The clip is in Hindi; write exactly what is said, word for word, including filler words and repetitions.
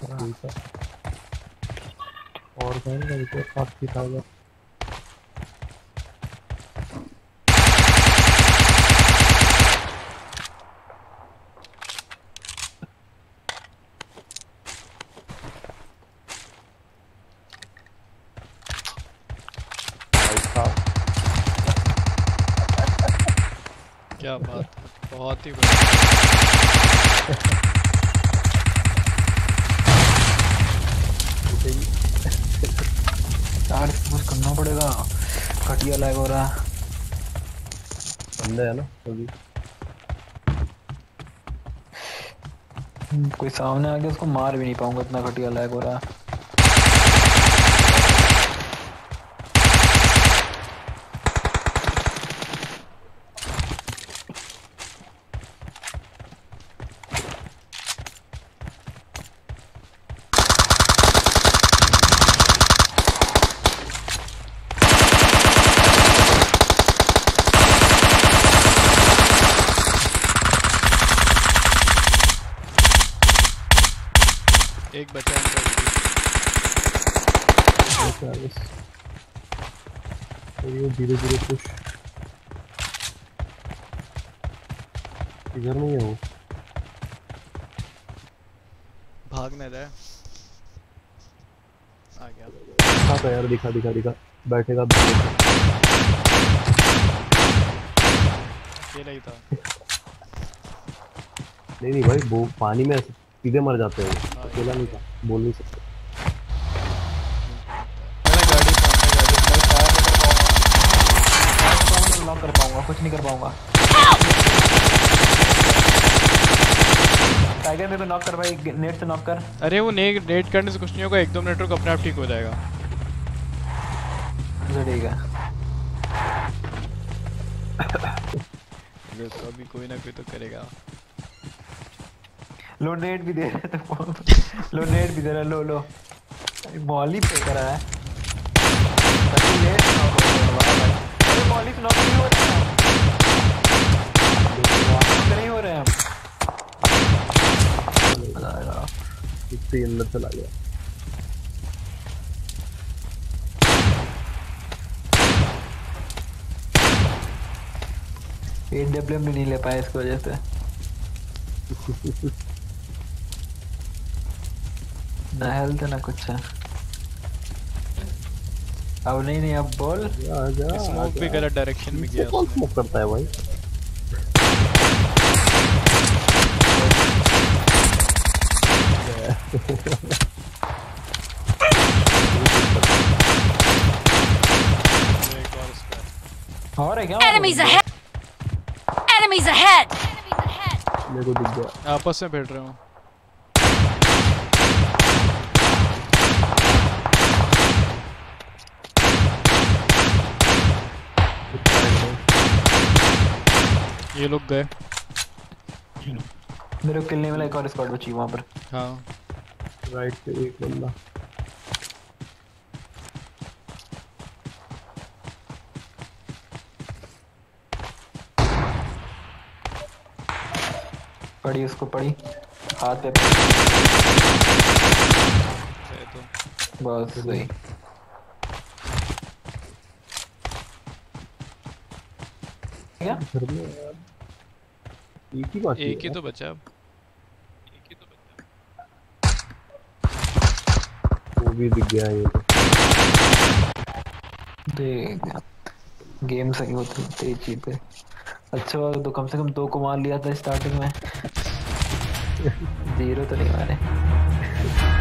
रहा और कहीं नहीं तो काफी था यार। क्या बात है, बहुत ही बढ़िया। यार कुछ करना पड़ेगा, घटिया लैग हो रहा है। बंदे है ना अभी कोई सामने आ गया उसको मार भी नहीं पाऊंगा, इतना घटिया लैग हो रहा है। एक बचा है धीरे धीरे पुश इधर नहीं है वो, भागने दे। आ गया दिखा यार, दिखा दिखा दिखा बैठेगा अकेला ही था। नहीं नहीं भाई वो पानी में सीधे मर जाते हैं, अकेला नहीं था, बोल नहीं सकते। गाड़ी सामने लॉक कर पाऊंगा, कुछ नहीं कर पाऊंगा। टाइगर मेरे को नॉक कर भाई, नेट से नॉक कर। अरे वो नेट नेट करने से कुछ नहीं होगा, एक दो मिनट रुक, अपने आप ठीक हो जाएगा। ठीक है तो अभी कोई ना कोई तो करेगा। लो नेट भी दे रहा है, लो नेट भी दे रहा है, लो लो मॉली पे कर रहा है। नेट नॉक हो रहा है भाई, अरे मॉली से नॉक नहीं हो रहा है, नहीं हो रहे हैं हम। इतने अंदर चला गया। एट डब्ल्यू एम भी नहीं ले पाया इसकी वजह से। ना हेल्थ ना कुछ है। अब नहीं नहीं अब बोल। स्मोक भी गलत डायरेक्शन में गया। कौन स्मोक करता है भाई? और है क्या? Enemies ahead! Enemies ahead! मेरे को दिख गया। आपस में बैठ रहे हो। ये लोग गए। मेरे को किल नहीं मिला, एक और स्क्वाड बची वहां पर। हाँ राइट पे एक बंदा। पड़ी उसको, पड़ी हाथ पे तो बस सही। क्या घर में यार एक ही बाकी एक ही तो बचा अब। एक ही तो बचा। वो भी दिख गया ये तो। देख गेम सही होती तेज चीज है। अच्छा हुआ तो कम से कम दो को मार लिया था स्टार्टिंग में। जीरो तो नहीं मारे।